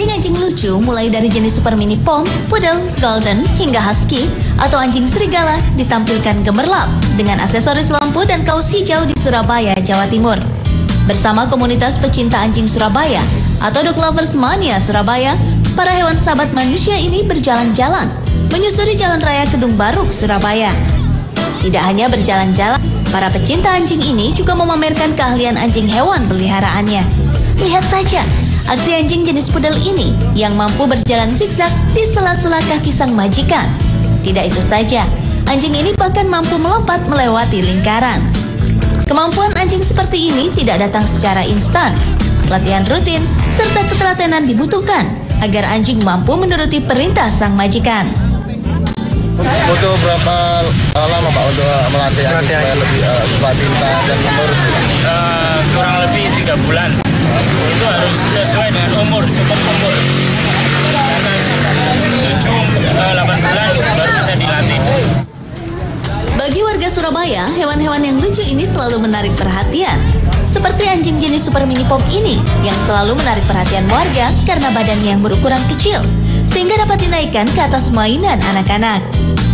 Anjing-anjing lucu mulai dari jenis super mini pom, poodle, golden, hingga husky atau anjing serigala ditampilkan gemerlap dengan aksesoris lampu dan kaos hijau di Surabaya, Jawa Timur. Bersama komunitas pecinta anjing Surabaya atau Dog Lovers Mania Surabaya, para hewan sahabat manusia ini berjalan-jalan menyusuri Jalan Raya Kedung Baruk, Surabaya. Tidak hanya berjalan-jalan, para pecinta anjing ini juga memamerkan keahlian anjing hewan peliharaannya. Lihat saja, aksi anjing jenis poodle ini yang mampu berjalan zigzag di sela-sela kaki sang majikan. Tidak itu saja, anjing ini bahkan mampu melompat melewati lingkaran. Kemampuan anjing seperti ini tidak datang secara instan. Latihan rutin serta ketelatenan dibutuhkan agar anjing mampu menuruti perintah sang majikan. Butuh berapa lama Pak untuk melatih anjing supaya lebih pintar dan menurut? Kurang lebih 3 bulan. Itu harus sesuai dengan umur, cukup umur. Karena 7-8 bulan baru bisa dilatih. Bagi warga Surabaya, hewan-hewan yang lucu ini selalu menarik perhatian. Seperti anjing jenis super mini pom ini yang selalu menarik perhatian warga karena badannya yang berukuran kecil, sehingga dapat dinaikkan ke atas mainan anak-anak.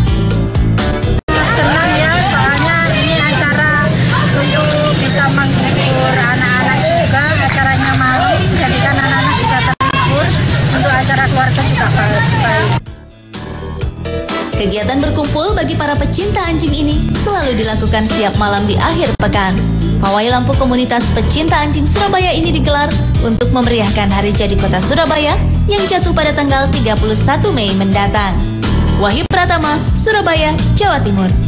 Senang ya, soalnya ini acara untuk bisa menghibur anak-anak juga, acaranya malam, jadikan anak-anak bisa terhibur, untuk acara keluarga juga baik. Kegiatan berkumpul bagi para pecinta anjing ini selalu dilakukan setiap malam di akhir pekan. Pawai lampu komunitas pecinta anjing Surabaya ini digelar untuk memeriahkan Hari Jadi Kota Surabaya yang jatuh pada tanggal 31 Mei mendatang. Wahyu Pratama, Surabaya, Jawa Timur.